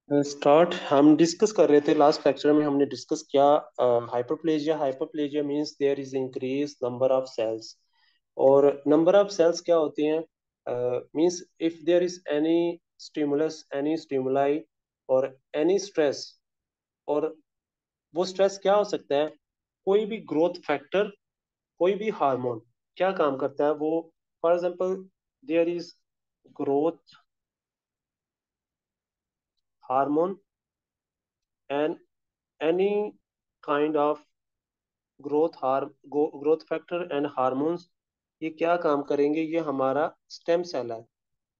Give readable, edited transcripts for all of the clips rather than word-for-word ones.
Start हम discuss कर रहे थे। लास्ट लेक्चर में हमने डिस्कस किया hyperplasia. Hyperplasia means there is increase number of cells. और नंबर ऑफ सेल्स क्या होती हैं? Means if there is any stimulus, any stimuli और एनी स्ट्रेस। और वो स्ट्रेस क्या हो सकता है? कोई भी ग्रोथ फैक्टर, कोई भी हार्मोन क्या काम करता है वो? For example, there is growth hormone and any kind of growth factor and hormones. ये क्या काम करेंगे? ये हमारा स्टेम सेल है।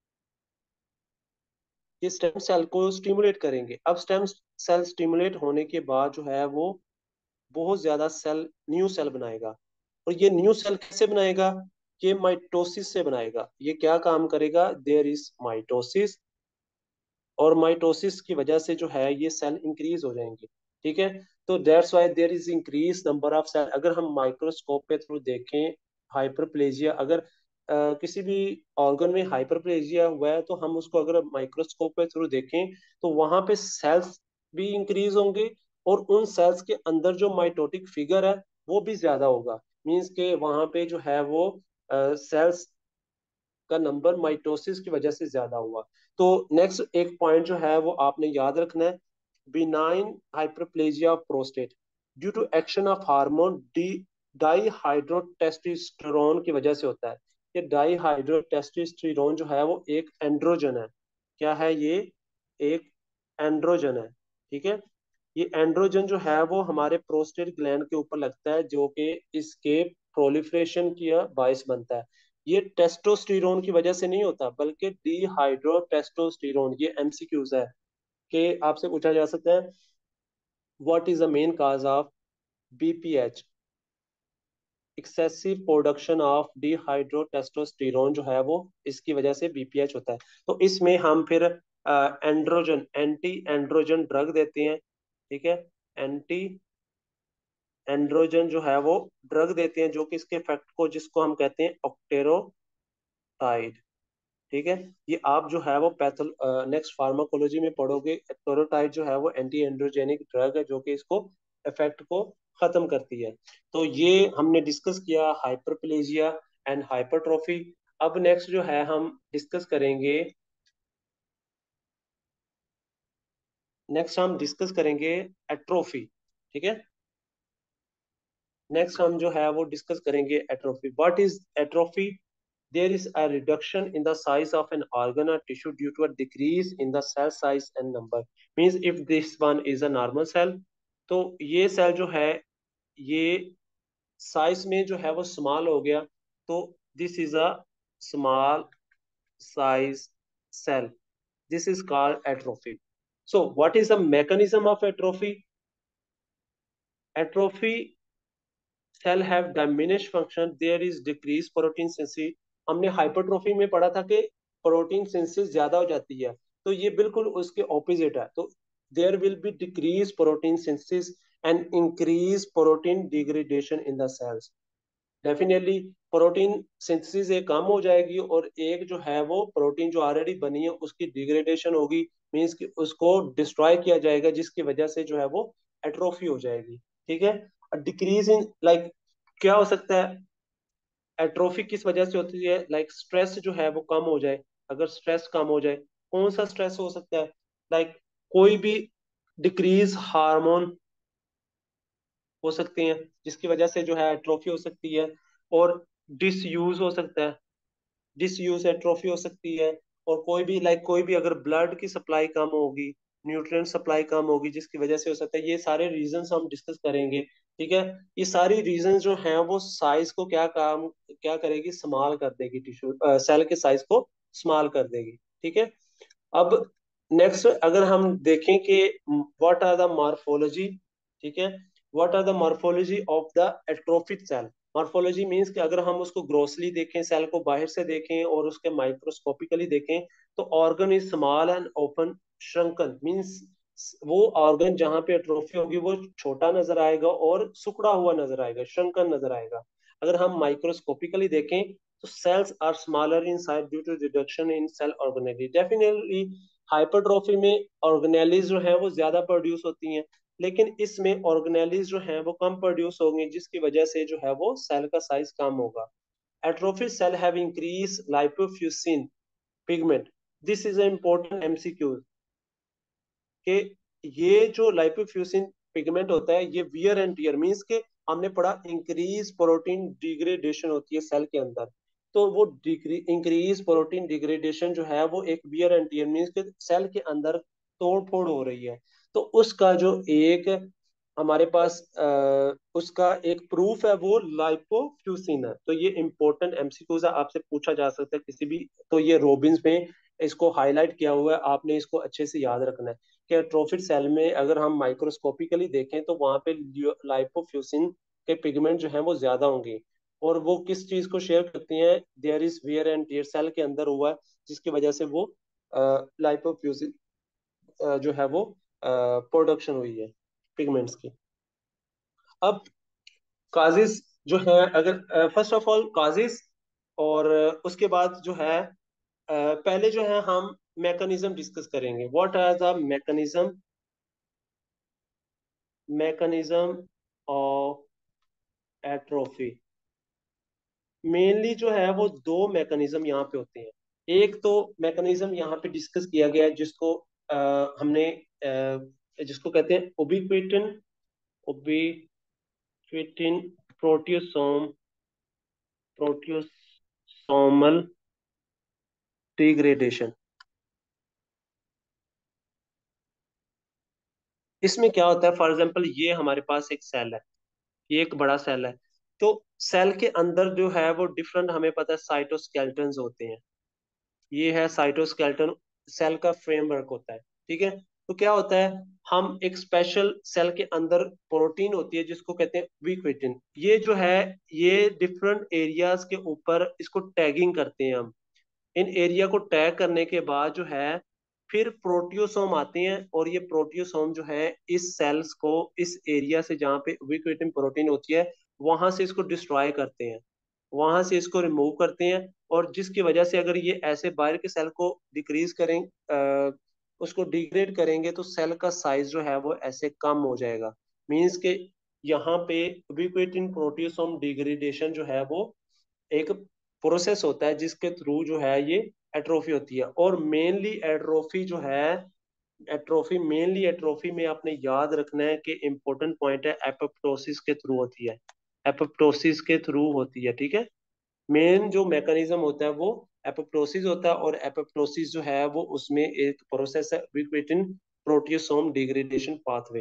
ये स्टेम सेल को स्टिमुलेट करेंगे। अब स्टेम सेल स्टिमुलेट होने के बाद जो है वो बहुत ज्यादा सेल, न्यू सेल बनाएगा। और ये न्यू सेल कैसे बनाएगा? ये माइटोसिस से बनाएगा। ये क्या काम करेगा? There is mitosis. और माइटोसिस की वजह से जो है ये सेल इंक्रीज हो जाएंगे। ठीक है। तो that's why there is increase number of cell. अगर हम माइक्रोस्कोप के थ्रू देखें हाइपरप्लेजिया, अगर किसी भी ऑर्गन में हाइपरप्लेजिया हुआ है तो हम उसको अगर माइक्रोस्कोप के थ्रू देखें तो वहां पे सेल्स भी इंक्रीज होंगे। और उन सेल्स के अंदर जो माइटोटिक फिगर है वो भी ज्यादा होगा। मीन्स के वहां पे जो है वो सेल्स का नंबर माइटोसिस की वजह से ज्यादा हुआ। तो नेक्स्ट एक पॉइंट जो है वो आपने याद रखना है। Benign hyperplasia of prostate due to action of hormone D dihydrotestosterone की वजह से होता है। ये डाईहाइड्रोटेस्टोस्टेरोन जो है वो एक एंड्रोजन है। क्या है ये? एक एंड्रोजन है। ठीक है। ये एंड्रोजन जो है वो हमारे प्रोस्टेट ग्लैंड के ऊपर लगता है, जो कि इसके प्रोलिफरेशन की बायस बनता है। ये टेस्टोस्टेरोन की वजह से नहीं होता, बल्कि डीहाइड्रो टेस्टोस्टेरोन। ये एमसीक्यूज है कि आपसे पूछा जा सकता है what is the main cause of BPH, excessive production of dihydro testosterone जो है वो इसकी वजह से बीपीएच होता है। तो इसमें हम फिर एंड्रोजन, एंटी एंड्रोजन ड्रग देते हैं। ठीक है। एंटी एंड्रोजन जो है वो ड्रग देते हैं, जो कि इसके इफेक्ट को, जिसको हम कहते हैं ऑक्टेरोटाइड। ठीक है। ये आप जो है वो पैथो नेक्स्ट फार्माकोलॉजी में पढ़ोगे। एक्टोरोटाइड जो है वो एंटी एंड्रोजेनिक ड्रग है, जो कि इसको इफेक्ट को खत्म करती है। तो ये हमने डिस्कस किया हाइपरप्लेजिया एंड हाइपरट्रोफी। अब नेक्स्ट जो है हम डिस्कस करेंगे, नेक्स्ट हम डिस्कस करेंगे एट्रोफी। ठीक है। नेक्स्ट हम जो है वो डिस्कस करेंगे atrophy. What is atrophy? there is a reduction in the size of an organ or tissue due to a decrease in the cell size and number. Means if this one is a normal cell, तो ये cell जो है ये size में जो है वो small हो गया। तो this is a small size cell, this is called atrophy. So what is the mechanism of atrophy? Atrophy cell have diminish function, there is decrease protein synthesis. हमने हाइपरट्रोफी में पढ़ा था कि प्रोटीन सिंथेसिस ज्यादा हो जाती है। तो ये बिल्कुल उसके ऑपोजिट है। तो there will be decrease protein synthesis and increase protein degradation in the cells. Definitely protein synthesis एक कम हो जाएगी और एक जो है वो प्रोटीन जो ऑलरेडी बनी है उसकी डिग्रेडेशन होगी। मीन्स कि उसको डिस्ट्रॉय किया जाएगा, जिसकी वजह से जो है वो एट्रोफी हो जाएगी। ठीक है। डिक्रीज इन लाइक क्या हो सकता है? एट्रोफी किस वजह से होती है? लाइक स्ट्रेस जो है वो कम हो जाए। अगर स्ट्रेस कम हो जाए, कौन सा स्ट्रेस हो सकता है? लाइक कोई भी डिक्रीज हार्मोन हो सकते हैं, जिसकी वजह से जो है एट्रोफी हो सकती है। और डिसयूज हो सकता है, डिसयूज एट्रोफी हो सकती है। और कोई भी कोई भी अगर ब्लड की सप्लाई कम होगी, न्यूट्रिएंट सप्लाई कम होगी, जिसकी वजह से हो सकता है। ये सारे रीजंस हम डिस्कस करेंगे। ठीक है। ये सारी रीजंस जो हैं वो साइज को क्या करेगी? स्मॉल कर देगी, टिश्यू सेल के साइज को स्मॉल कर देगी। ठीक है। अब नेक्स्ट अगर हम देखें कि व्हाट आर द मॉर्फोलॉजी। ठीक है। What are the morphology of the atrophic cell? Morphology means कि अगर हम उसको ग्रोसली देखें, सेल को बाहर से देखें और उसके माइक्रोस्कोपिकली देखें, तो organ is small and open shrunken. Means वो ऑर्गन जहां पे एट्रोफी होगी वो छोटा नजर आएगा और सिकुड़ा हुआ नजर आएगा, श्रंकन नजर आएगा। अगर हम माइक्रोस्कोपिकली देखें तो cells are smaller in size due to reduction in cell organelles. Definitely hypertrophy में ऑर्गेनेलिज जो है वो ज्यादा प्रोड्यूस होती हैं, लेकिन इसमें ऑर्गेनेलिज जो है वो कम प्रोड्यूस होंगे, जिसकी वजह से जो है वो सेल का साइज कम होगा। Atrophic cell have increase lipofuscin pigment. This is a important MCQ कि ये जो लाइपोफ्यूसिन पिगमेंट होता है ये वियर एंड टियर मीन्स के हमने पढ़ा इंक्रीज प्रोटीन डिग्रेडेशन होती है सेल के अंदर। तो वो डिग्री इंक्रीज प्रोटीन डिग्रेडेशन जो है वो एक वियर एंड टियर मीन्स के सेल के अंदर तोड़ फोड़ हो रही है। तो उसका जो एक हमारे पास उसका एक प्रूफ है वो लाइपोफ्यूसिन है। तो ये इंपॉर्टेंट एमसीक्यूज है, आपसे पूछा जा सकता है किसी भी। तो ये रोबिन्स में इसको हाईलाइट किया हुआ है, आपने इसको अच्छे से याद रखना है कि ट्रोफिक सेल में अगर हम माइक्रोस्कोपिकली देखें तो वहां पे लाइपोफ्यूसिन के पिगमेंट जो है वो ज्यादा होंगे। और वो किस चीज को शेयर करती हैं, there is wear and tear cell के अंदर हुआ है, जिसकी वजह से वो लाइपोफ्यूसिन जो है वो प्रोडक्शन हुई है पिगमेंट्स की। अब काजिज जो है, अगर फर्स्ट ऑफ ऑल काजिज, और उसके बाद जो है पहले जो है हम मैकेनिज्म डिस्कस करेंगे। What are the mechanism of atrophy. Mainly जो है वो दो मैकेनिज्म यहाँ पे होते हैं। एक तो मैकेनिज्म यहाँ पे डिस्कस किया गया है जिसको हमने जिसको कहते हैं उबिक्विटिन उबिक्विटिन प्रोटियोसोम प्रोटियोसोमल डिग्रेडेशन। इसमें क्या होता है, फॉर एग्जांपल ये हमारे पास एक सेल है, ये एक बड़ा सेल है। तो सेल के अंदर जो है वो डिफरेंट हमें पता है साइटोस्केलेटन्स होते हैं। ये है साइटोस्केलेटन, सेल का फ्रेमवर्क होता है। ठीक है। तो क्या होता है, हम एक स्पेशल सेल के अंदर प्रोटीन होती है जिसको कहते हैं उबिक्विटिन। ये जो है ये डिफरेंट एरियाज के ऊपर इसको टैगिंग करते हैं हम। इन एरिया को टैग करने के बाद जो है फिर प्रोटियोसोम आते हैं, और ये प्रोटियोसोम जो है इस सेल्स को इस एरिया से जहाँ पे उबिक्विटिन प्रोटीन होती है वहां से इसको डिस्ट्रॉय करते हैं, वहां से इसको रिमूव करते हैं। और जिसकी वजह से अगर ये ऐसे बाहर के सेल को डिक्रीज करें, उसको डिग्रेड करेंगे तो सेल का साइज जो है वो ऐसे कम हो जाएगा। मीन्स के यहाँ पे उबिक्विटिन प्रोटियोसोम डिग्रेडेशन जो है वो एक प्रोसेस होता है जिसके थ्रू जो है ये एट्रोफी होती है। और मेनली एट्रोफी जो है एट्रोफी में आपने याद रखना है कि इंपॉर्टेंट पॉइंट है एपोप्टोसिस के थ्रू होती है। एपोप्टोसिस के थ्रू होती है, ठीक है। मेन जो मैकेनिज्म होता है वो एपोप्टोसिस होता है, और एपोप्टोसिस जो है वो उसमें एक प्रोसेस है उबिक्विटिन प्रोटियोसोम डिग्रेडेशन पाथवे।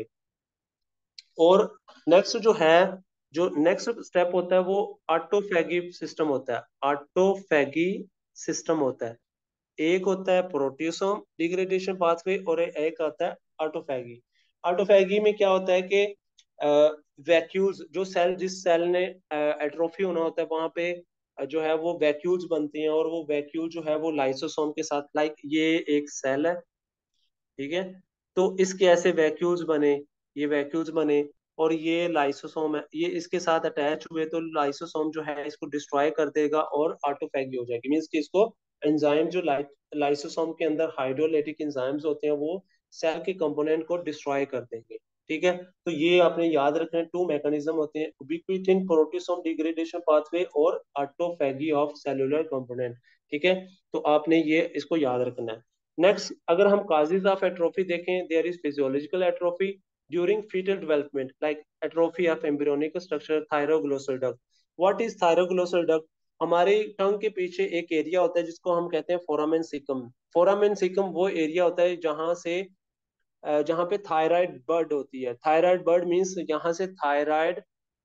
और नेक्स्ट जो है, जो नेक्स्ट स्टेप होता है वो ऑटोफैगी सिस्टम होता है। ऑटोफैगी सिस्टम होता है, एक होता है प्रोटियोसोम डिग्रेडेशन पाथवे और एक आता है ऑटोफैगी। ऑटोफैगी में क्या होता है कि वैक्यूल्स जो सेल जिस सेल ने एट्रोफी होना होता है वहां पे जो है वो वैक्यूल्स बनती हैं, और वो वैक्यूल जो है वो लाइसोसोम के साथ, लाइक ये एक सेल है, ठीक है। तो इसके ऐसे वैक्यूल्स बने, ये वैक्यूल्स बने, और ये लाइसोसोम है, ये इसके साथ अटैच हुए तो लाइसोसोम जो है इसको डिस्ट्रॉय कर देगा और ऑटोफैगी हो जाएगी। मीन्स कि इसको एंजाइम जो लाइसोसोम के अंदर हाइड्रोलाइटिक एंजाइम्स होते हैं वो सेल के कंपोनेंट को डिस्ट्रॉय कर देंगे। ठीक है। तो ये आपने याद रखना है, टू मैकेनिज्म होते हैं, उबिक्विटिन प्रोटियोसोम डिग्रेडेशन पाथवे और ऑटोफैगी ऑफ सेलुलर कंपोनेंट। ठीक है। तो आपने ये इसको याद रखना है। नेक्स्ट, अगर हम काजेज ऑफ एट्रोफी देखें, there is physiological atrophy during fetal development like atrophy of embryonic structure thyroglossal duct. What is thyroglossal duct? हमारे टंग के पीछे एक एरिया होता है जिसको हम कहते हैं फोरामेन सिकम। फोरामेन सिकम वो एरिया होता है जहां से जहां पे थायराइड बर्ड होती है। थायराइड बर्ड मीन्स यहाँ से थायराइड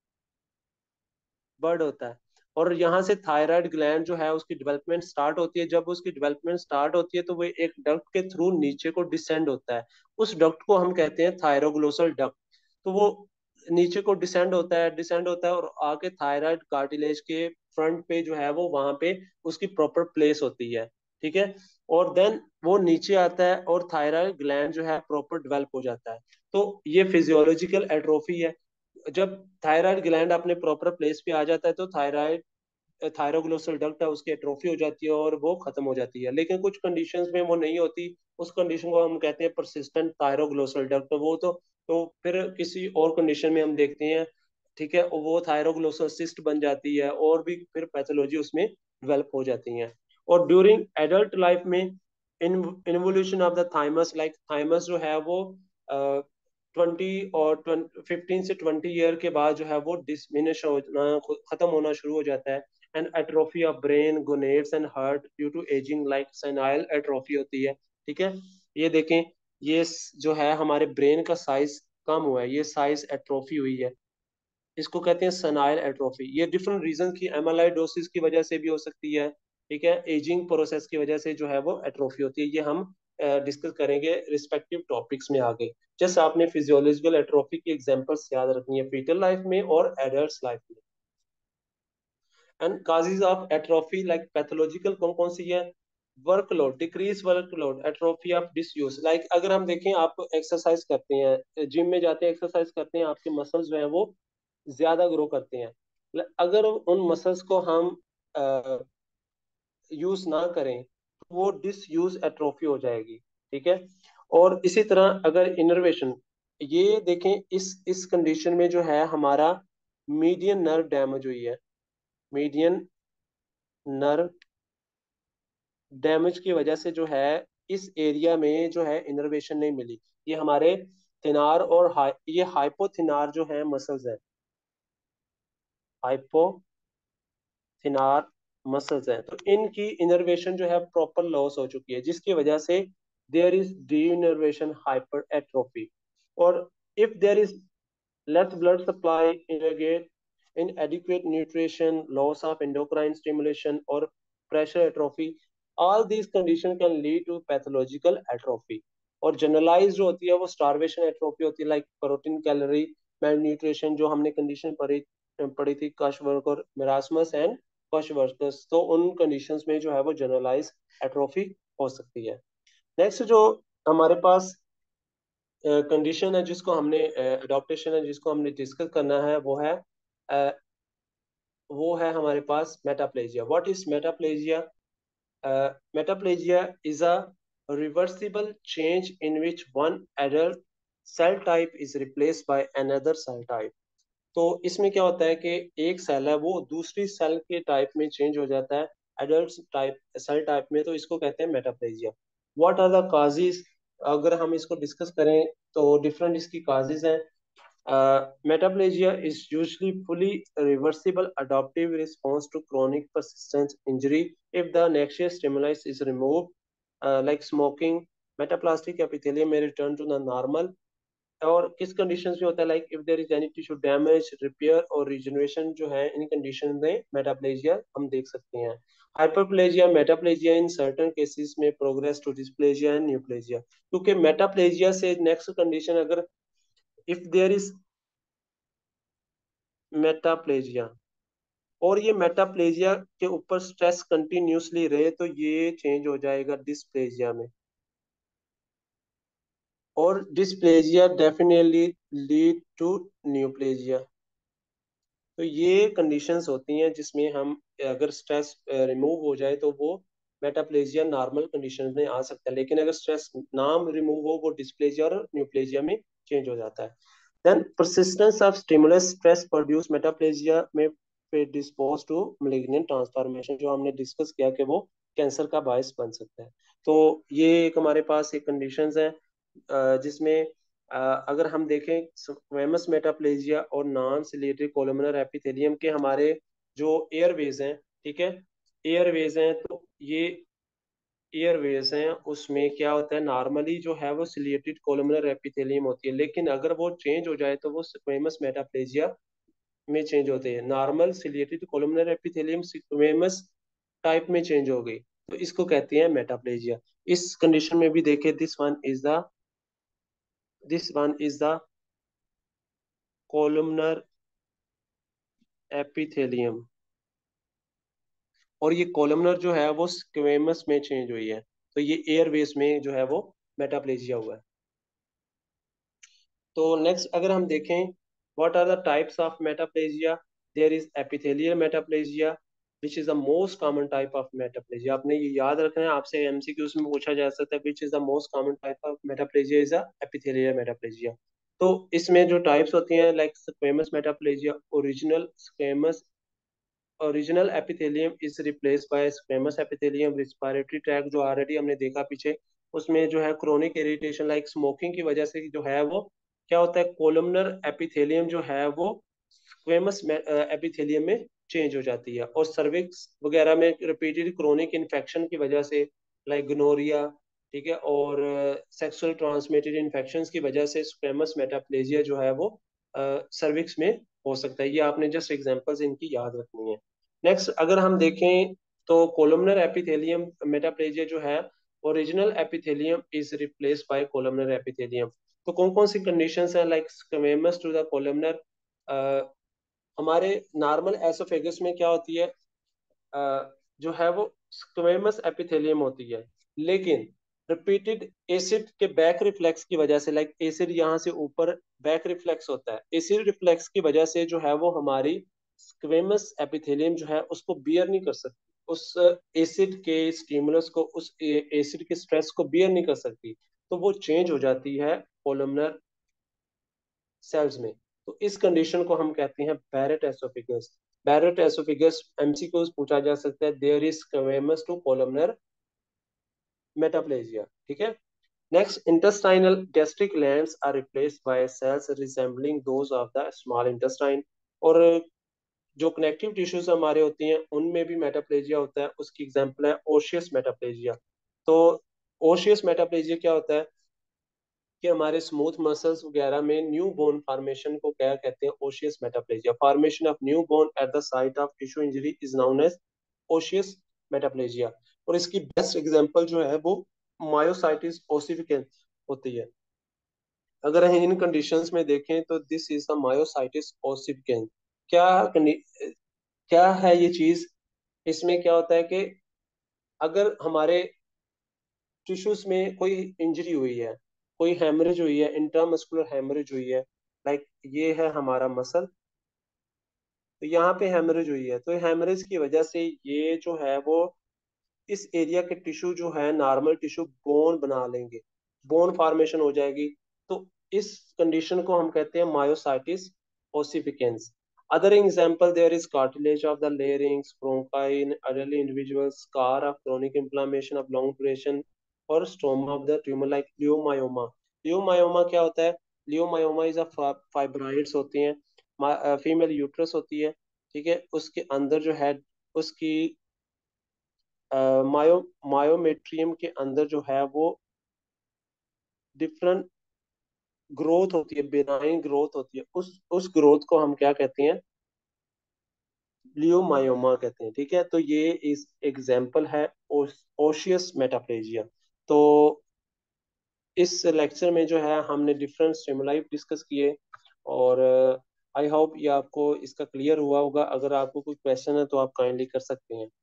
बर्ड होता है, और यहाँ से थायराइड ग्लैंड जो है उसकी डेवलपमेंट स्टार्ट होती है। जब उसकी डेवलपमेंट स्टार्ट होती है तो वो एक डक्ट के थ्रू नीचे को डिसेंड होता है, उस डक्ट को हम कहते हैं थायरोग्लोसल डक्ट। तो वो नीचे को डिसेंड होता है और आके थायराइड कार्टिलेज के फ्रंट पे जो है वो वहां पे उसकी प्रॉपर प्लेस होती है। ठीक है। और देन वो नीचे आता है और थायराइड ग्लैंड जो है प्रॉपर डेवलप हो जाता है। तो ये फिजियोलॉजिकल एट्रोफी है। जब थायराइड ग्लैंड अपने प्रॉपर प्लेस पे आ जाता है तो थायराइड थायरोग्लोसल डक्ट है उसकी एट्रोफी हो जाती है और वो खत्म हो जाती है। लेकिन कुछ कंडीशंस में वो नहीं होती, उस कंडीशन को हम कहते हैं परसिस्टेंट थायरोग्लोसल डक्ट। वो तो फिर किसी और कंडीशन में हम देखते हैं, ठीक है, वो थायरोग्लोसल सिस्ट बन जाती है और भी फिर पैथोलॉजी उसमें डेवलप हो जाती है। और ड्यूरिंग एडल्ट लाइफ में involution of the thymus, like thymus जो है वो 15 से 20 ईयर के बाद जो है वो डिसमिनिश होना, खत्म होना शुरू हो जाता है। And atrophy of brain, gonads and heart due to aging, like senile atrophy होती है। ठीक है, ये देखें, ये जो है हमारे ब्रेन का साइज कम हुआ है, ये साइज एट्रोफी हुई है, इसको कहते हैं सनाइल एट्रोफी। ये डिफरेंट रीजन की, एमाइलोइडोसिस की वजह से भी हो सकती है, ठीक है, एजिंग प्रोसेस की वजह से जो है वो एट्रोफी होती है। ये हम डिस्कस करेंगे रिस्पेक्टिव टॉपिक्स में आगे। जैसे आपने फिजियोलॉजिकल एट्रोफी की एग्जांपल्स याद रखनी है फीटल लाइफ में और एडल्ट लाइफ में। And causes of atrophy like pathological कौन कौन सी है? Workload, decrease workload, atrophy of disuse. Like अगर हम देखें, आप एक्सरसाइज करते हैं, जिम में जाते हैं, एक्सरसाइज करते हैं, आपके मसल्स जो है वो ज्यादा ग्रो करते हैं। अगर उन मसल्स को हम यूज ना करें तो वो डिसयूज एट्रोफी हो जाएगी। ठीक है, और इसी तरह अगर इनर्वेशन, ये देखें, इस कंडीशन में जो है हमारा मीडियन नर्व डैमेज हुई है, मीडियन नर्व डैमेज की वजह से जो है इस एरिया में जो है इनर्वेशन नहीं मिली। ये हमारे थिनार और ये हाइपोथिनार जो है मसल्स है, हाइपोथिनार मसल्स हैं, तो इनकी इनर्वेशन जो है प्रॉपर लॉस हो चुकी है, जिसकी वजह से there is denervation hyper atrophy. और if there is less blood supply, inadequate nutrition, loss of endocrine stimulation, or pressure atrophy. All these conditions can lead to pathological atrophy. और generalize जो होती है वो स्टारवेशन एट्रोफी होती है, like protein calorie malnutrition, जो हमने कंडीशन पढ़ी पढ़ी थी कशवर्क और मेरास्मस एंड कशवर्कस, तो उन कंडीशंस में जो है वो जनरलाइज एट्रोफी हो सकती है। नेक्स्ट जो हमारे पास कंडीशन है जिसको हमने अडॉप्टेशन है जिसको हमने डिस्कस करना है, वो है हमारे पास metaplasia. What is metaplasia? Metaplasia is a reversible change in which one adult cell type is replaced by another cell type. तो इसमें क्या होता है कि एक सेल है वो दूसरी सेल के टाइप में चेंज हो जाता है, एडल्ट टाइप सेल टाइप में, तो इसको कहते हैं metaplasia. What are the causes? अगर हम इसको डिस्कस करें तो डिफरेंट इसकी काजेस हैं। Metaplasia is usually fully reversible adaptive response to chronic persistent injury if the noxious stimulus is removed, like smoking. Metaplastic epithelium may return to the normal. और किस conditions में होता है, like if there is any tissue damage, repair और regeneration जो है, इन condition में metaplasia हम देख सकते हैं। Hyperplasia, metaplasia in certain cases में progress to dysplasia and neoplasia. क्योंकि मेटाप्लेजिया से नेक्स्ट कंडीशन, अगर इफ देयर इज मेटाप्लेजिया और ये मेटाप्लेजिया के ऊपर स्ट्रेस कंटिन्यूसली रहे तो ये चेंज हो जाएगा डिस्प्लेजिया में। और dysplasia definitely lead to neoplasia. तो ये कंडीशंस होती हैं जिसमें हम अगर स्ट्रेस रिमूव हो जाए तो वो मेटाप्लेजिया नॉर्मल कंडीशन में आ सकता है, लेकिन अगर स्ट्रेस ना रिमूव हो वो डिस्प्लेजिया और न्यूप्लेजिया में चेंज हो जाता है। Then persistence of stimulus stress produce metaplasia में प्रेडिस्पोज टू मैलिग्नेंट ट्रांसफॉर्मेशन, जो हमने डिस्कस किया कि वो कैंसर का बायस बन सकता है। तो ये एक हमारे पास एक कंडीशंस है जिसमें अगर हम देखें स्क्वेमस मेटाप्लेजिया और नॉन सिलेटरी कोलुमनर एपिथेलियम के हमारे जो एयरवेज हैं, ठीक है, एयरवेज हैं, तो ये एयरवेज हैं, उसमें क्या होता है, नॉर्मली जो है वो सिलिएटेड कोलुमनर एपिथेलियम होती है, लेकिन अगर वो चेंज हो जाए तो वो स्क्वेमस मेटाप्लेजिया में चेंज होते हैं। Normal ciliated columnar epithelium squamous type में चेंज हो गई तो इसको कहते हैं मेटाप्लेजिया। इस कंडीशन में भी देखें, this one is the columnar epithelium, और ये कोलमनर जो है वो स्क्वेमस में चेंज हुई है, तो ये एयरवेज में जो है वो मेटाप्लेजिया हुआ है। तो नेक्स्ट अगर हम देखें, what are the types of metaplasia? There is epithelial metaplasia, which is the most common type of metaplasia. आपने ये याद रखना है, आपसे एमसीक्यूज में पूछा जा सकता है which is the most common type of metaplasia is a epithelial metaplasia. तो इसमें जो टाइप्स होती हैं like squamous metaplasia, original epithelium is replace by squamous epithelium. Respiratory tract जो ऑलरेडी हमने देखा पीछे, उसमें जो है क्रोनिक इरिटेशन लाइक स्मोकिंग की वजह से जो है वो क्या होता है, कोलमनर एपिथेलियम जो है वो स्क्वेमस एपिथेलियम में चेंज हो जाती है। और सर्विक्स वगैरह में रिपीटेड क्रोनिक इन्फेक्शन की वजह से लाइक गनोरिया, ठीक है, और सेक्सुअल ट्रांसमिटेड इन्फेक्शंस की वजह से स्क्वेमस मेटाप्लेजिया जो है वो सर्विक्स में हो सकता है। ये आपने जस्ट एग्जांपल्स इनकी याद रखनी है। नेक्स्ट अगर हम देखें तो कोलमनर एपिथेलियम मेटाप्लेजिया जो है, original epithelium is replace by columnar epithelium. तो कौन कौन सी कंडीशंस हैं like squamous to the columnar. हमारे नॉर्मल एसोफेगस में क्या होती है, जो है वो स्क्वेमस एपिथेलियम होती है, लेकिन रिपीटेड एसिड के बैक रिफ्लेक्स की वजह से, लाइक एसिड यहाँ से ऊपर बैक रिफ्लेक्स होता है, एसिड रिफ्लेक्स की वजह से जो है वो हमारी स्क्वेमस एपिथेलियम जो है उसको बियर नहीं कर सकती, उस एसिड के स्टिमुलस को, उस एसिड के स्ट्रेस को बियर नहीं कर सकती, तो वो चेंज हो जाती है कोलमनर सेल्स में। तो इस कंडीशन को हम कहते हैं Barrett oesophagus. Barrett oesophagus MCQs पूछा जा सकता है, there is squamous to columnar metaplasia, ठीक है। Next, intestinal gastric glands are replaced by cells resembling those of the small intestine. और जो कनेक्टिव टिश्यूज हमारे होती हैं उनमें भी मेटाप्लेजिया होता है, उसकी एग्जांपल है ओशियस मेटाप्लेजिया। तो ओशियस मेटाप्लेजिया क्या होता है कि हमारे स्मूथ मसल्स वगैरह में न्यू बोन फॉर्मेशन को क्या कहते हैं, osseous metaplasia. Formation of new bone at the site of tissue injury is known as osseous metaplasia. और इसकी बेस्ट एग्जांपल जो है वो मायोसाइटिस ओसिफिकेंस होती है। अगर हम इन कंडीशंस में देखें तो this is the myositis ossificans. क्या क्या है ये चीज, इसमें क्या होता है कि अगर हमारे टिश्यूज में कोई इंजरी हुई है, कोई हेमरेज हुई है, इंट्रामस्कुलर हेमरेज हुई है, लाइक ये है हमारा मसल, तो यहाँ पे हेमरेज हुई है, तो हेमरेज की वजह से ये जो है वो इस एरिया के टिश्यू जो है नॉर्मल टिश्यू बोन बना लेंगे, बोन फॉर्मेशन हो जाएगी। तो इस कंडीशन को हम कहते हैं myositis ossificans. Other example there is cartilage of the larynx, bronchi in elderly individuals, scar of chronic inflammation of long duration, और stroma of the tumour like leiomyoma. Leiomyoma क्या होता है, लियोमायोमा इज अ फाइब्राइड्स होती हैं, female uterus होती है, ठीक है, उसके अंदर जो है उसकी मायो मायोमेट्रियम के अंदर जो है वो डिफरेंट ग्रोथ होती है, बेनाइन ग्रोथ होती है, उस ग्रोथ को हम क्या कहते हैं, लियोमायोमा कहते हैं, ठीक है। तो ये इस एग्जांपल है ओशियस मेटाप्लेजिया। तो इस लेक्चर में जो है हमने डिफरेंट स्टिमुलाई डिस्कस किए, और आई होप ये आपको इसका क्लियर हुआ होगा। अगर आपको कोई क्वेश्चन है तो आप काइंडली कर सकते हैं।